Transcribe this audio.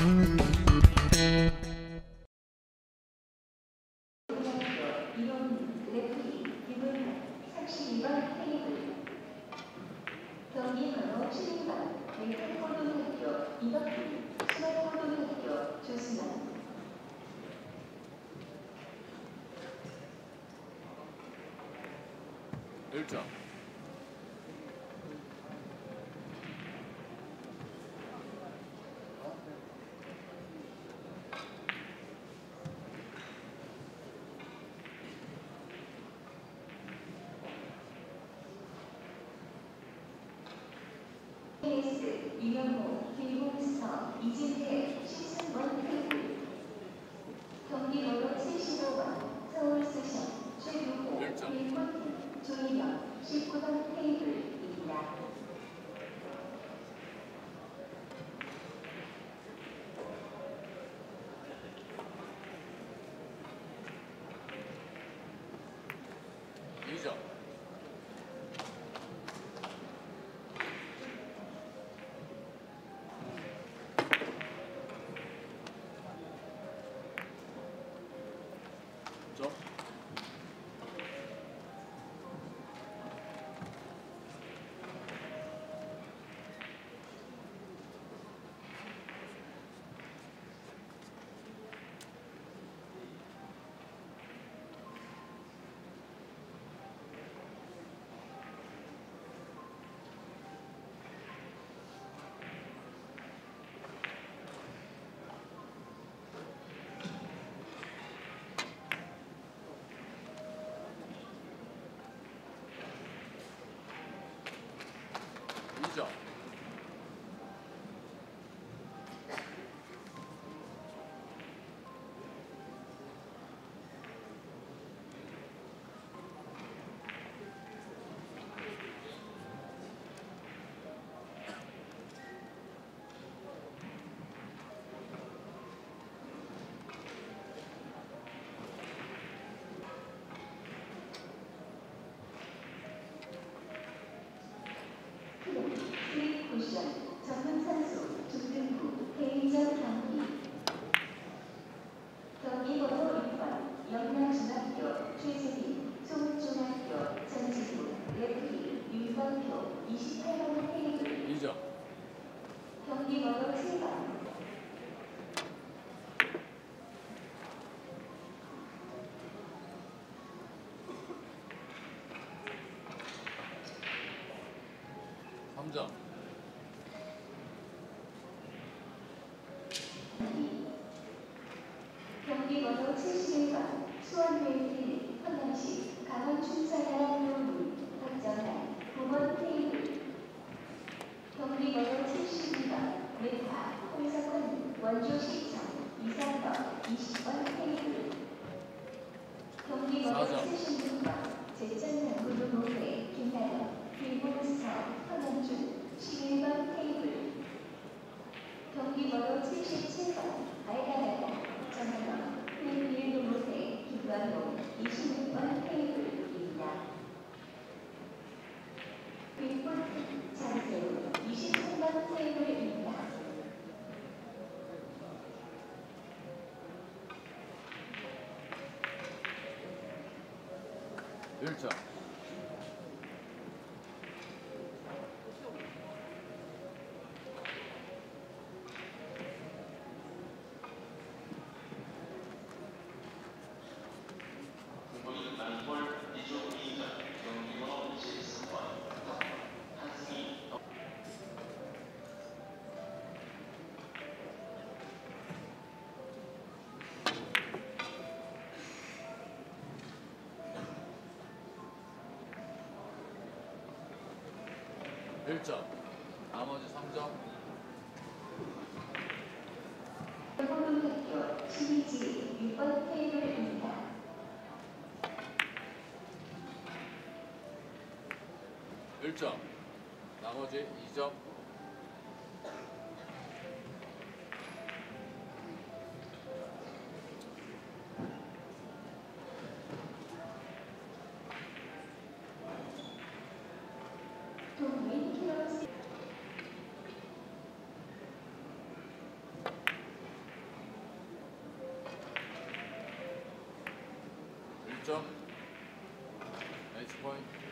경기번호 12번 맹탄고등학교 이덕훈 수원고등학교 조수연 1점. KS 이명호 김홍서 이진태 신승원 테이블 경기번호 75번 서울수션 최유호 김권태 조희영 19번 테이블입니다. 쿠션 전문선수 중등부 개인전 경기 경기번호 6번 영남중학교 최세빈 송중학교 전지부 레프리 윤범표 28번 테이블 2점. 경기번호 7번 경기번호 71번 수원회의 황남시 강원춘사단 노문 박정란 9번 테이블 경기번호 72번 메타 홍석훈 원주시청 이상덕 20번 테이블 경기번호 76번 제천당구동호회 김나영 빌봉스터 황남준 11번 테이블 경기번호 77번 알가나다 정한영 필일동호회 김관용 26번 테이블입니다. 빌보트 장세우 23번 테이블입니다. 1점. 나머지 3점. 고등학교 신이지 6번 테이블입니다. 1점. 나머지 2점. 동민 키로스 1점. 매치 포인트.